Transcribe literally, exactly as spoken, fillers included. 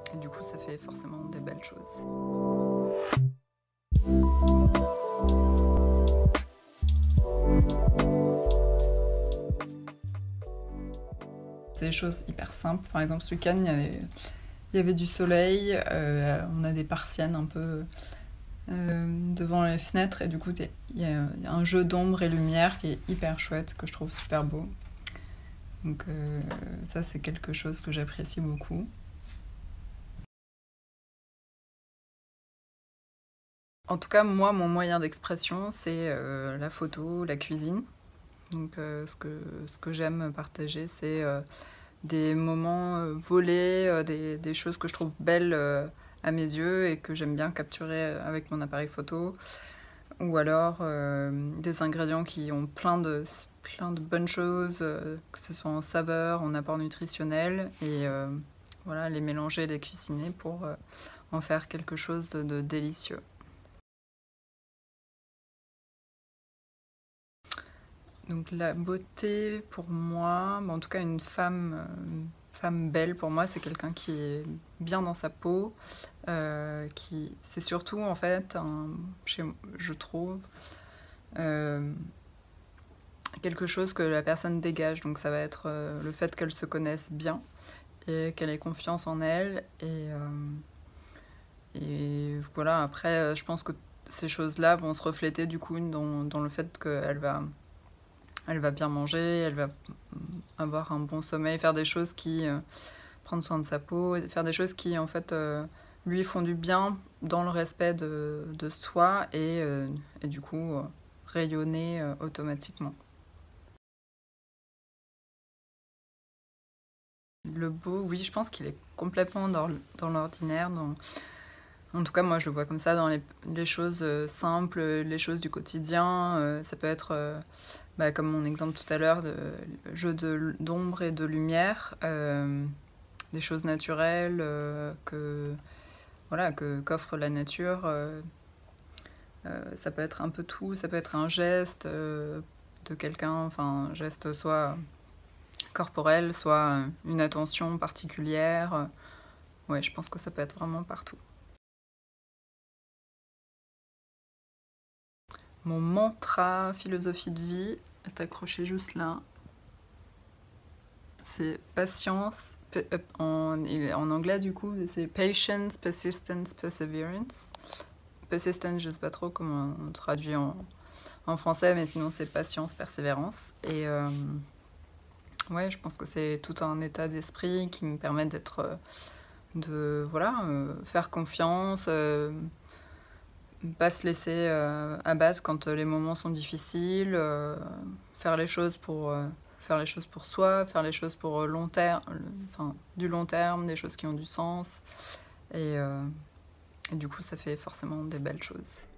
et du coup, ça fait forcément des belles choses. C'est des choses hyper simples. Par exemple, ce week-end, il y avait, il y avait du soleil, euh, on a des persiennes un peu euh, devant les fenêtres, et du coup, il y a un jeu d'ombre et lumière qui est hyper chouette, que je trouve super beau. Donc euh, ça, c'est quelque chose que j'apprécie beaucoup. En tout cas, moi, mon moyen d'expression, c'est euh, la photo, la cuisine. Donc euh, ce que, ce que j'aime partager, c'est euh, des moments euh, volés, euh, des, des choses que je trouve belles euh, à mes yeux et que j'aime bien capturer avec mon appareil photo. Ou alors euh, des ingrédients qui ont plein de, plein de bonnes choses, euh, que ce soit en saveur, en apport nutritionnel, et euh, voilà, les mélanger, les cuisiner pour euh, en faire quelque chose de, de délicieux. Donc la beauté pour moi, bon, en tout cas une femme, euh, une femme belle pour moi, c'est quelqu'un qui est bien dans sa peau, euh, qui c'est surtout en fait, un, chez, je trouve, euh, quelque chose que la personne dégage. Donc ça va être euh, le fait qu'elle se connaisse bien et qu'elle ait confiance en elle. Et, euh, et voilà, après, euh, je pense que ces choses-là vont se refléter du coup dans, dans le fait qu'elle va elle va bien manger, elle va avoir un bon sommeil, faire des choses qui euh, prendre soin de sa peau, faire des choses qui en fait euh, lui font du bien dans le respect de, de soi et, euh, et du coup euh, rayonner euh, automatiquement. Le beau, oui, je pense qu'il est complètement dans, dans l'ordinaire. Dans... En tout cas, moi, je le vois comme ça dans les, les choses euh, simples, les choses du quotidien. Euh, ça peut être, euh, bah, comme mon exemple tout à l'heure, de jeu de- d'ombre et de lumière, euh, des choses naturelles euh, que voilà que qu'offre la nature. Euh, euh, ça peut être un peu tout. Ça peut être un geste euh, de quelqu'un, enfin, un geste soit corporelle, soit une attention particulière. Ouais, je pense que ça peut être vraiment partout. Mon mantra, philosophie de vie, est accroché juste là. C'est patience, en, en anglais du coup, c'est patience, persistence, perseverance. Persistence, je sais pas trop comment on traduit en, en français, mais sinon c'est patience, persévérance. Et euh, ouais, je pense que c'est tout un état d'esprit qui me permet d'être euh, de voilà, euh, faire confiance, euh, pas se laisser euh, abattre quand euh, les moments sont difficiles, euh, faire les choses pour euh, faire les choses pour soi, faire les choses pour long terme, enfin du long terme, des choses qui ont du sens, et, euh, et du coup ça fait forcément des belles choses.